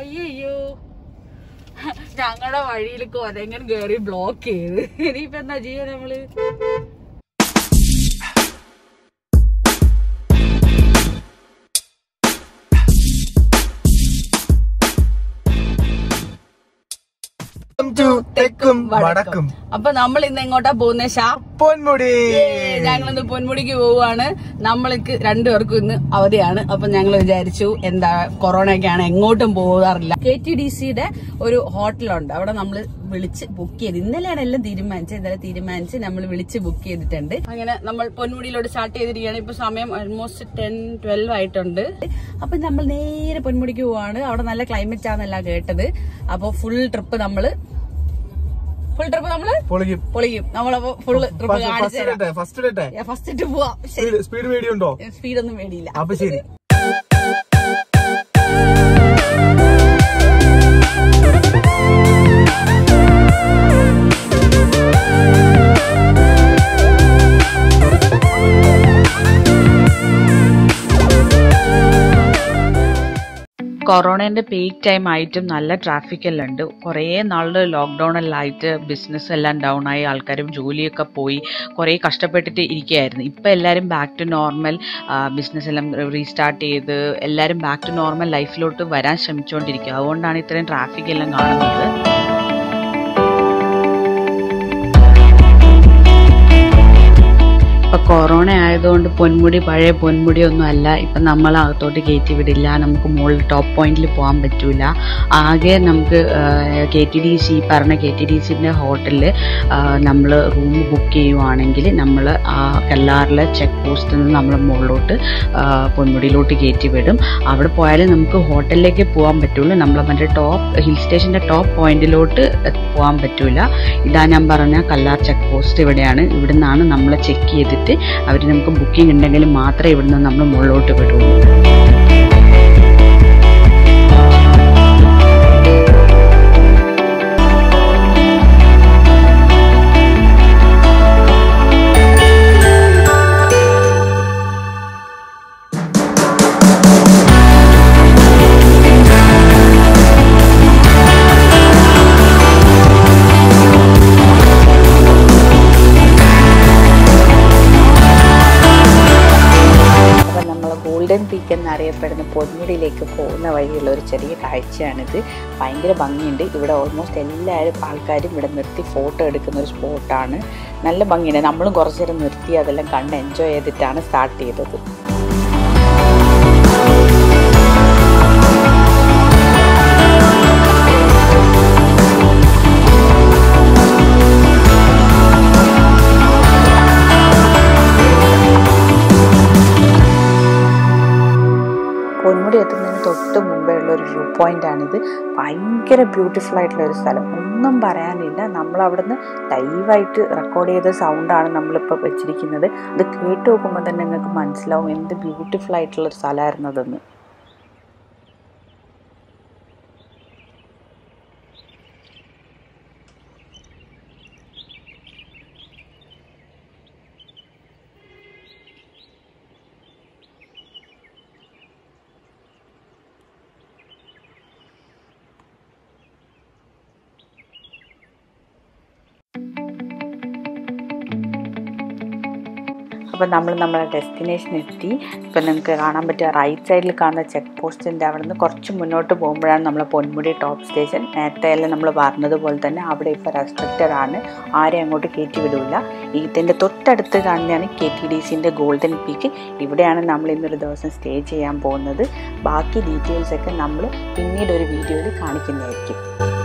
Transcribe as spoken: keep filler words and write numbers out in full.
അയ്യോ ഞങ്ങളുടെ വഴിയിൽ കൊരങ്ങൻ കേറി ബ്ലോക്ക് ചെയ്ത് ഇനിയിപ്പോ എന്താ ചെയ്യാ നമ്മള്? അപ്പൊ നമ്മൾ ഇന്ന് എങ്ങോട്ടാ പോകുന്ന ഷാ? പൊന്മുടി. ഞങ്ങളിന്ന് പൊന്മുടിക്ക് പോവുകയാണ്. നമ്മൾക്ക് രണ്ടുപേർക്കും ഇന്ന് അവധിയാണ്. അപ്പൊ ഞങ്ങൾ വിചാരിച്ചു എന്താ കൊറോണയൊക്കെയാണ് എങ്ങോട്ടും പോകാറില്ല. കെ ടി ഡി സിയുടെ ഒരു ഹോട്ടലുണ്ട്, അവിടെ നമ്മൾ വിളിച്ച് ബുക്ക് ചെയ്ത് ഇന്നലെയാണ് എല്ലാം തീരുമാനിച്ചത്. ഇന്നലെ തീരുമാനിച്ച് നമ്മൾ വിളിച്ച് ബുക്ക് ചെയ്തിട്ടുണ്ട്. അങ്ങനെ നമ്മൾ പൊന്മുടിയിലോട്ട് സ്റ്റാർട്ട് ചെയ്തിരിക്കുകയാണ്. ഇപ്പൊ സമയം ഓൾമോസ്റ്റ് ടെൻ ട്വൽവ് ആയിട്ടുണ്ട്. അപ്പൊ നമ്മൾ നേരെ പൊന്മുടിക്ക് പോവാണ്. അവിടെ നല്ല ക്ലൈമറ്റ് ആണെന്നല്ല കേട്ടത്. അപ്പൊ ഫുൾ ട്രിപ്പ് നമ്മള് ഫുൾ ട്രിപ്പ് നമ്മള് പൊളിക്കും പൊളിക്കും നമ്മളപ്പോ ഫുള്ള് ട്രിപ്പ് കാണിച്ചു ഫസ്റ്റ് ട്രിപ്പ് പോവാം. സ്പീഡ് പേടിയുണ്ടോ? സ്പീഡൊന്നും പേടിയില്ല. അപ്പൊ ശരി. കൊറോണേൻ്റെ പീക്ക് ടൈം ആയിട്ടും നല്ല ട്രാഫിക് എല്ലാം ഉണ്ട്. കുറേ നാളുടെ ലോക്ക്ഡൗൺ എല്ലാം ആയിട്ട് ബിസിനസ് എല്ലാം ഡൗൺ ആയി, ആൾക്കാരും ജോലിയൊക്കെ പോയി കുറേ കഷ്ടപ്പെട്ടിട്ട് ഇരിക്കുകയായിരുന്നു. ഇപ്പം എല്ലാവരും ബാക്ക് ടു നോർമൽ ബിസിനസ് എല്ലാം റീസ്റ്റാർട്ട് ചെയ്ത് എല്ലാവരും ബാക്ക് ടു നോർമൽ ലൈഫിലോട്ട് വരാൻ ശ്രമിച്ചുകൊണ്ടിരിക്കുക. അതുകൊണ്ടാണ് ഇത്രയും ട്രാഫിക് എല്ലാം കാണുന്നത്. ഇപ്പം കൊറോണ ആയതുകൊണ്ട് പൊന്മുടി പഴയ പൊന്മുടി ഒന്നും അല്ല. ഇപ്പം നമ്മൾ അകത്തോട്ട് കയറ്റി വിടില്ല, നമുക്ക് മുകളിൽ ടോപ്പ് പോയിന്റിൽ പോകാൻ പറ്റൂല. ആകെ നമുക്ക് കെ ടി ഡി സി പറഞ്ഞ കെ ടി ഡി സിൻ്റെ ഹോട്ടലിൽ നമ്മൾ റൂം ബുക്ക് ചെയ്യുവാണെങ്കിൽ നമ്മൾ ആ കല്ലാറിലെ ചെക്ക് പോസ്റ്റിൽ നിന്ന് നമ്മൾ മുകളിലോട്ട് പൊന്മുടിയിലോട്ട് കയറ്റി വിടും. അവിടെ പോയാൽ നമുക്ക് ഹോട്ടലിലേക്ക് പോകാൻ പറ്റുള്ളൂ. നമ്മൾ മറ്റേ ടോപ്പ് ഹിൽ സ്റ്റേഷൻ്റെ ടോപ്പ് പോയിന്റിലോട്ട് പോകാൻ പറ്റൂല. ഇതാ ഞാൻ പറഞ്ഞ കല്ലാർ ചെക്ക് പോസ്റ്റ് ഇവിടെയാണ്. ഇവിടെ നിന്നാണ് നമ്മൾ ചെക്ക് ചെയ്തിട്ട് അവർ നമുക്ക് ബുക്കിംഗ് ഉണ്ടെങ്കിൽ മാത്രമേ ഇവിടുന്ന് നമ്മൾ മുകളിലോട്ട് വിടുള്ളൂ. ഗോൾഡൻ പീക്ക് എന്നറിയപ്പെടുന്ന പൊന്മുടിയിലേക്ക് പോകുന്ന വഴിയുള്ള ഒരു ചെറിയ കാഴ്ചയാണിത്. ഭയങ്കര ഭംഗിയുണ്ട്. ഇവിടെ ഓൾമോസ്റ്റ് എല്ലാവരും ആൾക്കാരും ഇവിടെ നിർത്തി ഫോട്ടോ എടുക്കുന്ന ഒരു സ്പോട്ടാണ്. നല്ല ഭംഗിയുണ്ട്. നമ്മളും കുറച്ചു നേരം നിർത്തി അതെല്ലാം കണ്ട് എൻജോയ് ചെയ്തിട്ടാണ് സ്റ്റാർട്ട് ചെയ്തത്. പൊന്മുടി എത്തുന്നതിന് തൊട്ട് മുമ്പേ ഉള്ള ഒരു വ്യൂ പോയിൻ്റാണിത്. ഭയങ്കര ബ്യൂട്ടിഫുൾ ആയിട്ടുള്ള ഒരു സ്ഥലം, ഒന്നും പറയാനില്ല. നമ്മളവിടുന്ന് ലൈവായിട്ട് റെക്കോർഡ് ചെയ്ത സൗണ്ടാണ് നമ്മളിപ്പോൾ വെച്ചിരിക്കുന്നത്. അത് കേട്ട് നോക്കുമ്പോൾ തന്നെ നിങ്ങൾക്ക് മനസ്സിലാവും എന്ത് ബ്യൂട്ടിഫുൾ ആയിട്ടുള്ളൊരു സ്ഥലമായിരുന്നതെന്ന്. അപ്പോൾ നമ്മൾ നമ്മളെ ഡെസ്റ്റിനേഷൻ എത്തി. ഇപ്പം നിങ്ങൾക്ക് കാണാൻ പറ്റുക റൈറ്റ് സൈഡിൽ കാണുന്ന ചെക്ക് പോസ്റ്റിൻ്റെ അവിടെ നിന്ന് കുറച്ച് മുന്നോട്ട് പോകുമ്പോഴാണ് നമ്മളെ പൊന്മുടി ടോപ്പ് സ്റ്റേഷൻ. നേരത്തെ എല്ലാം നമ്മൾ പറഞ്ഞതുപോലെ തന്നെ അവിടെ ഇപ്പോൾ റെസ്ട്രിക്റ്റഡ് ആണ്, ആരെയും അങ്ങോട്ട് കയറ്റി വിടില്ല. ഇതിൻ്റെ തൊട്ടടുത്ത് കാണുന്നതാണ് കെ ടി ഡി സിൻ്റെ ഗോൾഡൻ പീക്ക്. ഇവിടെയാണ് നമ്മൾ ഇന്നൊരു ദിവസം സ്റ്റേ ചെയ്യാൻ പോകുന്നത്. ബാക്കി ഡീറ്റെയിൽസൊക്കെ നമ്മൾ പിന്നീട് ഒരു വീഡിയോയിൽ കാണിക്കുന്നതായിരിക്കും.